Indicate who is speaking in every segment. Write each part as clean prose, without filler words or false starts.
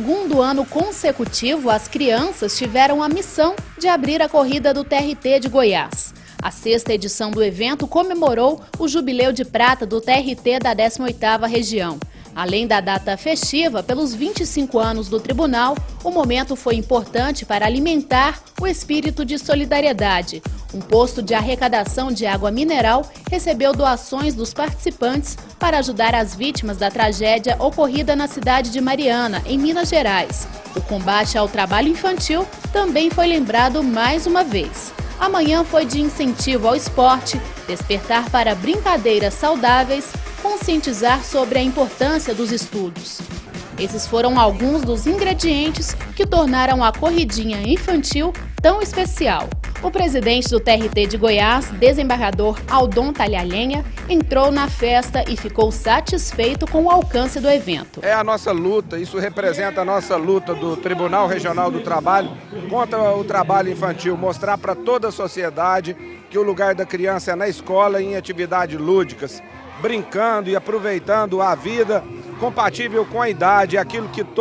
Speaker 1: segundo ano consecutivo, as crianças tiveram a missão de abrir a corrida do TRT de Goiás. A sexta edição do evento comemorou o jubileu de prata do TRT da 18ª região. Além da data festiva, pelos 25 anos do tribunal, o momento foi importante para alimentar o espírito de solidariedade. Um posto de arrecadação de água mineral recebeu doações dos participantes para ajudar as vítimas da tragédia ocorrida na cidade de Mariana, em Minas Gerais. O combate ao trabalho infantil também foi lembrado mais uma vez. Amanhã foi de incentivo ao esporte, despertar para brincadeiras saudáveis, conscientizar sobre a importância dos estudos. Esses foram alguns dos ingredientes que tornaram a corridinha infantil tão especial. O presidente do TRT de Goiás, desembargador Aldon Talhalhenha, entrou na festa e ficou satisfeito com o alcance do evento.
Speaker 2: É a nossa luta, isso representa a nossa luta do Tribunal Regional do Trabalho contra o trabalho infantil, mostrar para toda a sociedade que o lugar da criança é na escola e em atividades lúdicas, brincando e aproveitando a vida compatível com a idade, aquilo que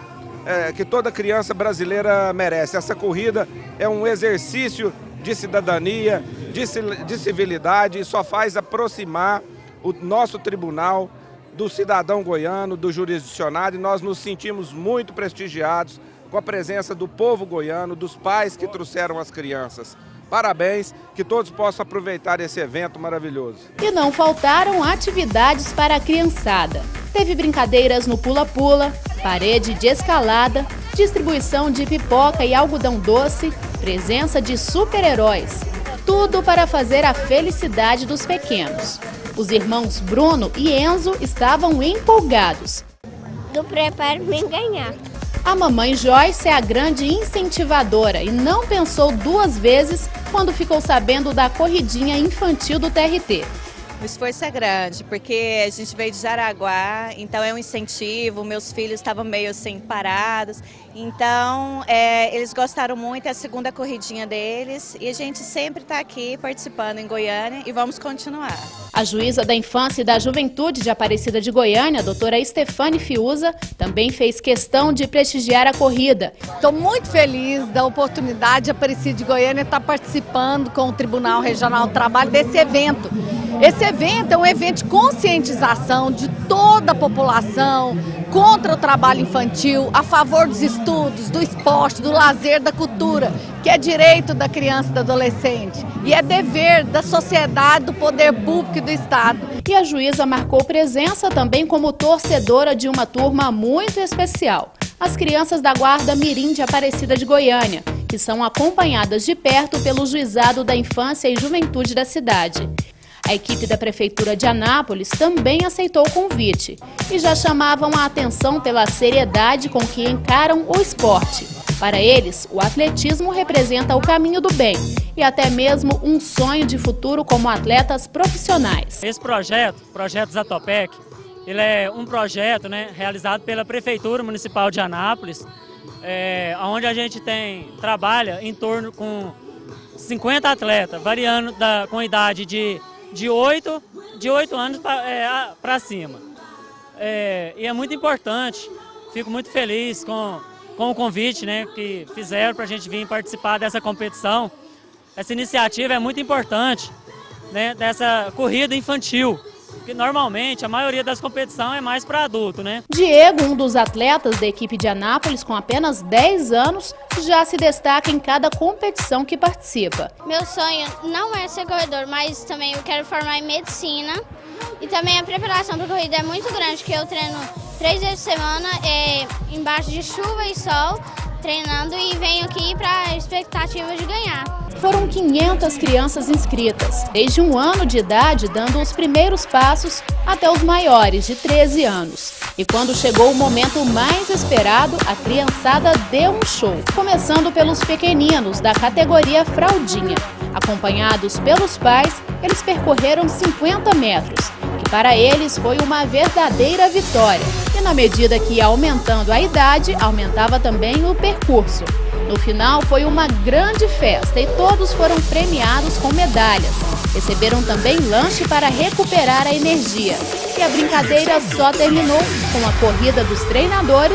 Speaker 2: toda criança brasileira merece. Essa corrida é um exercício de cidadania, de civilidade e só faz aproximar o nosso tribunal do cidadão goiano, do jurisdicionado, e nós nos sentimos muito prestigiados com a presença do povo goiano, dos pais que trouxeram as crianças. Parabéns, que todos possam aproveitar esse evento maravilhoso.
Speaker 1: E não faltaram atividades para a criançada. Teve brincadeiras no pula-pula, parede de escalada, distribuição de pipoca e algodão doce, presença de super-heróis. Tudo para fazer a felicidade dos pequenos. Os irmãos Bruno e Enzo estavam empolgados.
Speaker 3: Do preparo me ganhar.
Speaker 1: A mamãe Joyce é a grande incentivadora e não pensou duas vezes quando ficou sabendo da corridinha infantil do TRT.
Speaker 4: O esforço é grande, porque a gente veio de Jaraguá, então é um incentivo, meus filhos estavam meio assim parados, então eles gostaram muito, é a segunda corridinha deles e a gente sempre está aqui participando em Goiânia e vamos continuar.
Speaker 1: A juíza da Infância e da Juventude de Aparecida de Goiânia, a doutora Stefane Fiuza, também fez questão de prestigiar a corrida.
Speaker 5: Estou muito feliz da oportunidade de Aparecida de Goiânia estar participando com o Tribunal Regional do Trabalho desse evento. Esse evento é um evento de conscientização de toda a população contra o trabalho infantil, a favor dos estudos, do esporte, do lazer, da cultura, que é direito da criança e do adolescente e é dever da sociedade, do poder público e do Estado.
Speaker 1: E a juíza marcou presença também como torcedora de uma turma muito especial, as crianças da Guarda Mirim de Aparecida de Goiânia, que são acompanhadas de perto pelo Juizado da Infância e Juventude da cidade. A equipe da Prefeitura de Anápolis também aceitou o convite e já chamavam a atenção pela seriedade com que encaram o esporte. Para eles, o atletismo representa o caminho do bem e até mesmo um sonho de futuro como atletas profissionais.
Speaker 6: Esse projeto Zatopec, ele é um projeto realizado pela Prefeitura Municipal de Anápolis, onde a gente trabalha em torno com 50 atletas, variando com idade de 8 anos para cima. E é muito importante, fico muito feliz com o convite que fizeram para a gente vir participar dessa competição. Essa iniciativa é muito importante, dessa corrida infantil, que normalmente a maioria das competições é mais para adulto,
Speaker 1: Diego, um dos atletas da equipe de Anápolis com apenas 10 anos, já se destaca em cada competição que participa.
Speaker 3: Meu sonho não é ser corredor, mas também eu quero formar em medicina. E também a preparação para a corrida é muito grande, porque eu treino 3 vezes por semana, embaixo de chuva e sol, treinando e venho aqui para a expectativa de ganhar.
Speaker 1: Foram 500 crianças inscritas, desde 1 ano de idade, dando os primeiros passos até os maiores, de 13 anos. E quando chegou o momento mais esperado, a criançada deu um show. Começando pelos pequeninos, da categoria fraldinha. Acompanhados pelos pais, eles percorreram 50 metros, que para eles foi uma verdadeira vitória. E na medida que ia aumentando a idade, aumentava também o percurso. No final foi uma grande festa e todos foram premiados com medalhas. Receberam também lanche para recuperar a energia. E a brincadeira só terminou com a corrida dos treinadores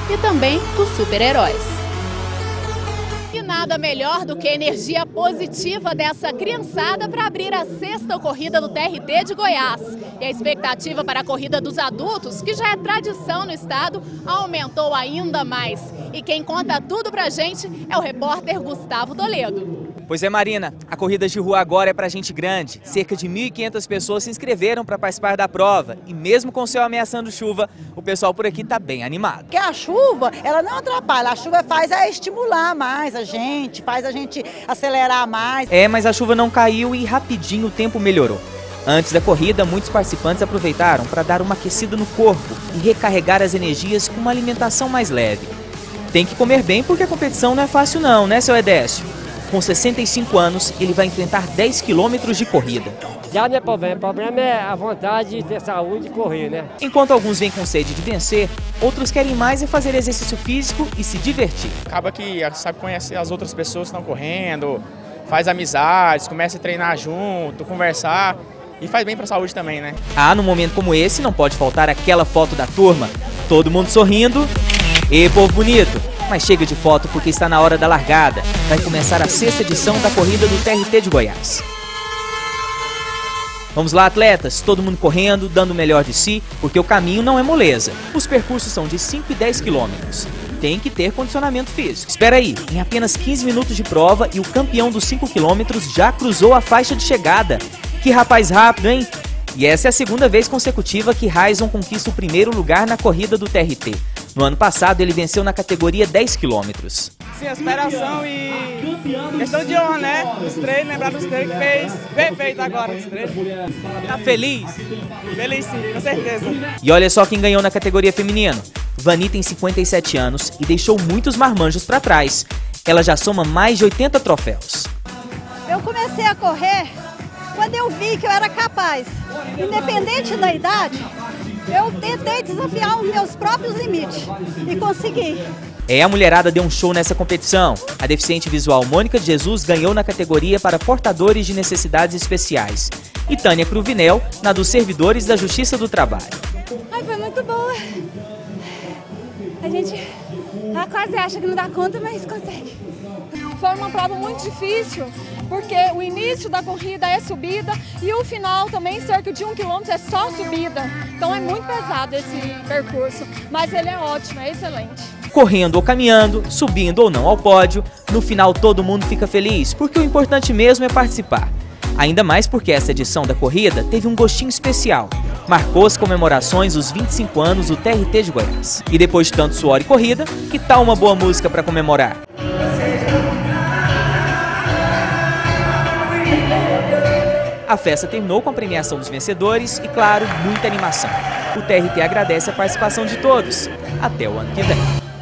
Speaker 1: e também dos super-heróis. E nada melhor do que a energia positiva dessa criançada para abrir a 6ª corrida do TRT de Goiás. E a expectativa para a corrida dos adultos, que já é tradição no estado, aumentou ainda mais. E quem conta tudo pra gente é o repórter Gustavo Toledo.
Speaker 7: Pois é, Marina, a corrida de rua agora é pra gente grande. Cerca de 1.500 pessoas se inscreveram para participar da prova. E mesmo com o céu ameaçando chuva, o pessoal por aqui tá bem animado.
Speaker 8: Porque a chuva, ela não atrapalha, a chuva faz estimular mais a gente, faz a gente acelerar mais.
Speaker 7: É, mas a chuva não caiu e rapidinho o tempo melhorou. Antes da corrida, muitos participantes aproveitaram para dar uma aquecida no corpo e recarregar as energias com uma alimentação mais leve. Tem que comer bem porque a competição não é fácil não, né, seu Edécio? Com 65 anos, ele vai enfrentar 10 quilômetros de corrida.
Speaker 9: Já não é problema, o problema é a vontade de ter saúde e correr, né?
Speaker 7: Enquanto alguns vêm com sede de vencer, outros querem mais é fazer exercício físico e se divertir.
Speaker 10: Acaba que sabe conhecer as outras pessoas que estão correndo, faz amizades, começa a treinar junto, conversar e faz bem para a saúde também, né?
Speaker 7: Ah, num momento como esse, não pode faltar aquela foto da turma. Todo mundo sorrindo. E povo bonito! Mas chega de foto porque está na hora da largada. Vai começar a 6ª edição da corrida do TRT de Goiás. Vamos lá, atletas, todo mundo correndo, dando o melhor de si, porque o caminho não é moleza. Os percursos são de 5 e 10 quilômetros. Tem que ter condicionamento físico. Espera aí, em apenas 15 minutos de prova e o campeão dos 5 quilômetros já cruzou a faixa de chegada. Que rapaz rápido, hein? E essa é a 2ª vez consecutiva que Raison conquista o 1º lugar na corrida do TRT. No ano passado, ele venceu na categoria 10 quilômetros.
Speaker 11: Sim, a superação e questão de honra, né? Os treinos, lembrar dos treinos que fez perfeito agora. Os treinos.
Speaker 7: Tá feliz?
Speaker 11: Feliz sim, com certeza.
Speaker 7: E olha só quem ganhou na categoria feminino. Vani tem 57 anos e deixou muitos marmanjos para trás. Ela já soma mais de 80 troféus.
Speaker 12: Eu comecei a correr quando eu vi que eu era capaz. Independente da idade, eu tentei desafiar os meus próprios limites e consegui.
Speaker 7: A mulherada deu um show nessa competição. A deficiente visual Mônica de Jesus ganhou na categoria para portadores de necessidades especiais. E Tânia Cruvinel na dos servidores da Justiça do Trabalho.
Speaker 13: Ai, foi muito boa. A gente quase acha que não dá conta, mas consegue. Foi uma prova muito difícil, porque o início da corrida é subida e o final também, cerca de 1 quilômetro, é só subida. Então é muito pesado esse percurso, mas ele é ótimo, é excelente.
Speaker 7: Correndo ou caminhando, subindo ou não ao pódio, no final todo mundo fica feliz, porque o importante mesmo é participar. Ainda mais porque essa edição da corrida teve um gostinho especial. Marcou as comemorações dos 25 anos do TRT de Goiás. E depois de tanto suor e corrida, que tal uma boa música para comemorar? A festa terminou com a premiação dos vencedores e, claro, muita animação. O TRT agradece a participação de todos. Até o ano que vem.